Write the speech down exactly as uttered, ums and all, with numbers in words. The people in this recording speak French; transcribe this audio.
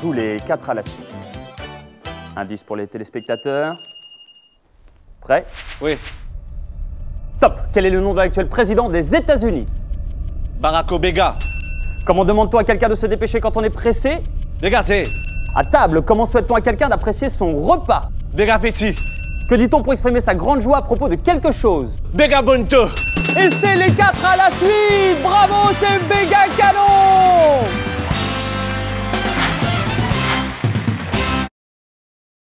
joue les quatre à la suite. Indice pour les téléspectateurs. Prêt? Oui. Top! Quel est le nom de l'actuel président des États-Unis? Barack Obama. Comment demande-t-on à quelqu'un de se dépêcher quand on est pressé? Dégazé. À table, comment souhaite-t-on à quelqu'un d'apprécier son repas? Big appétit. Que dit-on pour exprimer sa grande joie à propos de quelque chose? Bega bonto. Et c'est les quatre à la suite! Bravo, c'est méga canon!